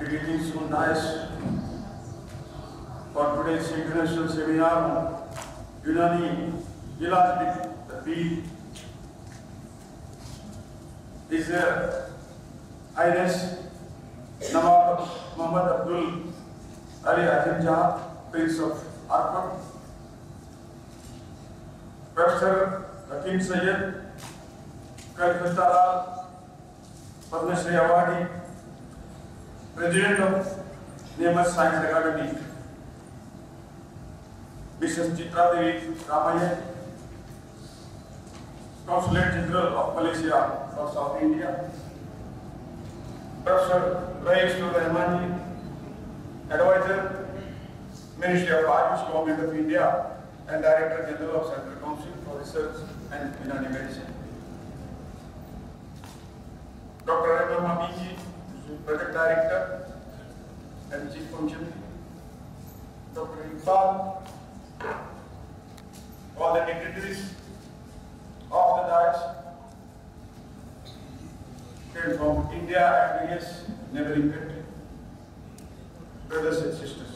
Greetings from Daesh for today's international seminar on Unani Ilaj with the Beat. His Highness Nawab Muhammad Abdul Ali Azim Jah, Prince of Arcot, Professor Hakim Sayyid, Kalkutta Padma Shri Awardee, President of Nemat Science Academy, Mrs. Chitra Devi Ramayan, Consulate General of Malaysia for South India, Professor Raisur Rahmani, Advisor, Ministry of Ayush, Government of India, and Director General of Central Council for Research and Unani Medicine. Dr. Rahman Mabiji, Project Director and Chief Functionary, Dr. Iqbal, all the dignitaries of the Daesh came from India and various neighboring countries, brothers and sisters.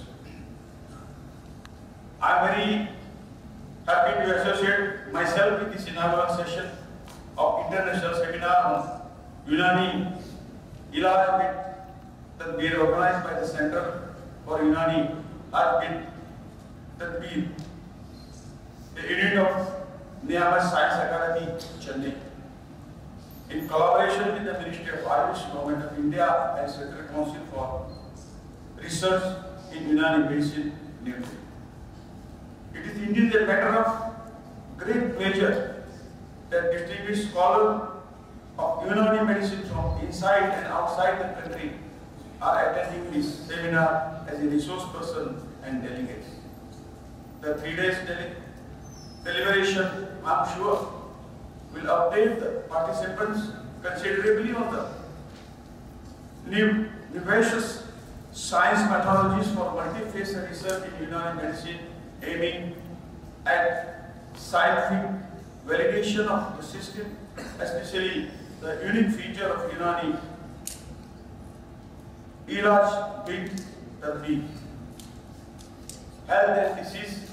I am very happy to associate myself with this inaugural session of International Seminar on Unani Ilaj that we organized by the Center for Unani Ilaj Tadbir, the unit of Nemat Science Academy, Chennai, in collaboration with the Ministry of Ayush, Government of India, and Central Council for Research in Unani Medicine, New Delhi. It is indeed a matter of great pleasure that distinguished scholars of Unani medicine from inside and outside the country are attending this seminar as a resource person and delegates. The 3 days deliberation, I am sure, will update the participants considerably on the new innovations science methodologies for multi-phase research in Unani medicine, aiming at scientific validation of the system, especially the unique feature of Unani Ilaj with Tadbir. Health and disease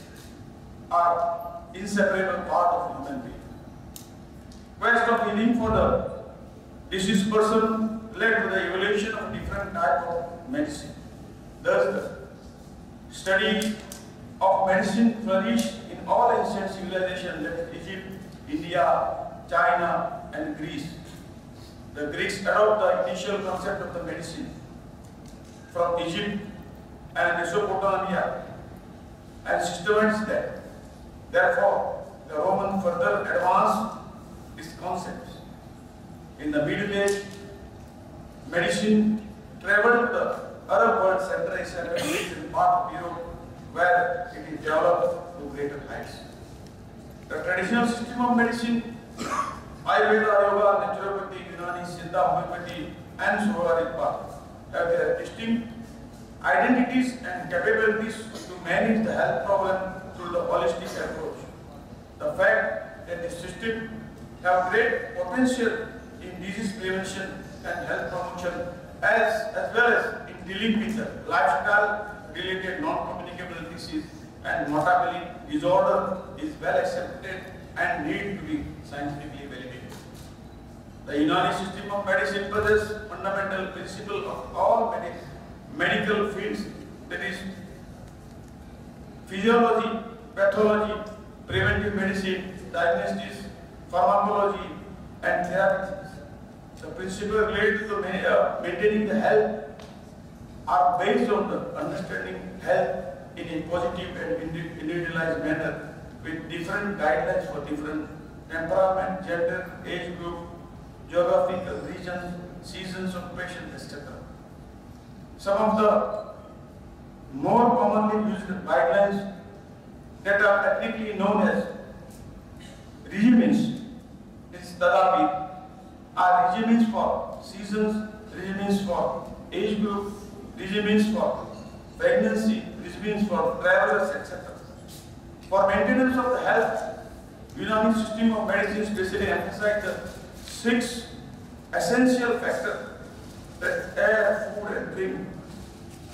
are inseparable part of human being. Quest of healing for the diseased person led to the evolution of different types of medicine. Thus, the study of medicine flourished in all ancient civilizations, that is Egypt, India, China, and Greece. The Greeks adopted the initial concept of the medicine from Egypt and Mesopotamia and systematized that. Therefore, the Romans further advanced these concepts. In the Middle Age, medicine traveled to the Arab world, Central Asia, and Eastern part of Europe, where it is developed to greater heights. The traditional system of medicine, Ayurveda, Yoga, Naturopathy, Unani, Siddha, Homeopathy, and Soharipa, have their distinct identities and capabilities to manage the health problem through the holistic approach. The fact that the system have great potential in disease prevention and health promotion, as well as in dealing with the lifestyle-related non-communicable disease and mortality disorder, is well accepted and need to be scientifically validated. The Unani system of medicine possesses fundamental principle of all medical fields, that is physiology, pathology, preventive medicine, diagnostics, pharmacology, and therapeutics. The principles related to maintaining the health are based on the understanding health in a positive and individualized manner, with different guidelines for different temperament, gender, age group, geographical regions, seasons of patient, etc. Some of the more commonly used guidelines that are technically known as regimens, is Tadabir, are regimens for seasons, regimens for age group, regimens for pregnancy, regimens for travelers, etc. For maintenance of the health, Unani system of medicine especially emphasizes the 6 essential factors, that air, food and drink,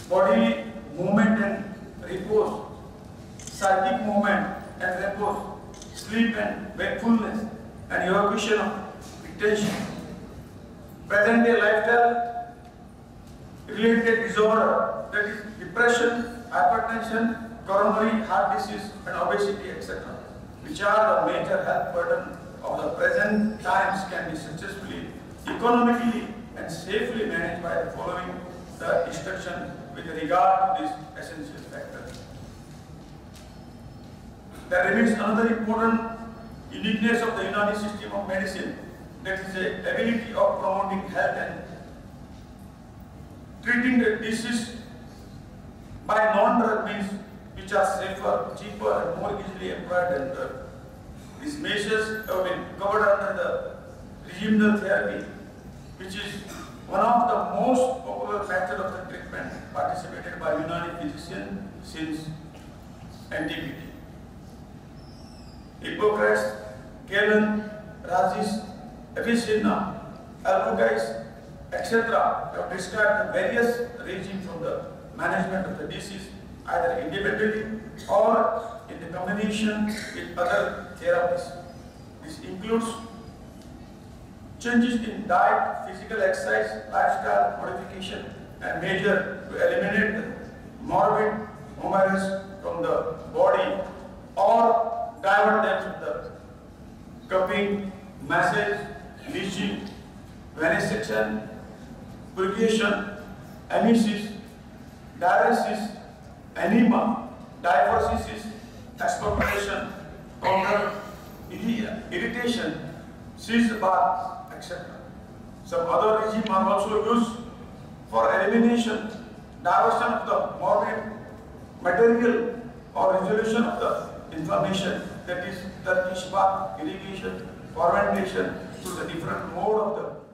bodily movement and repose, psychic movement and repose, sleep and wakefulness, and evacuation of attention. Present day lifestyle related disorder, that is depression, hypertension, coronary heart disease, and obesity, etc., which are the major health burden of the present times, can be successfully, economically, and safely managed by following the instruction with regard to these essential factors. There remains another important uniqueness of the Unani system of medicine, that is the ability of promoting health and treating the disease by non-drug means which are safer, cheaper, and more easily employed than drug. These measures have been covered under the regimental therapy, which is one of the most popular methods of the treatment participated by Unani physicians since antiquity. Hippocrates, Galen, Rhazes, Avicenna, Albuquerque, etc. have described the various regimes for the management of the disease, either independently or in the combination with other therapies. This includes changes in diet, physical exercise, lifestyle modification, and measure to eliminate the morbid humors from the body or divert them to the cupping, massage, leeching, venesection, purgation, emesis, diuresis, enema, diaphoresis, expectoration, counter irritation, seize bath, etc. Some other regimes are also used for elimination, diversion of the morbid material, or resolution of the inflammation, that is Turkish bath, irrigation, fermentation, through the different mode of the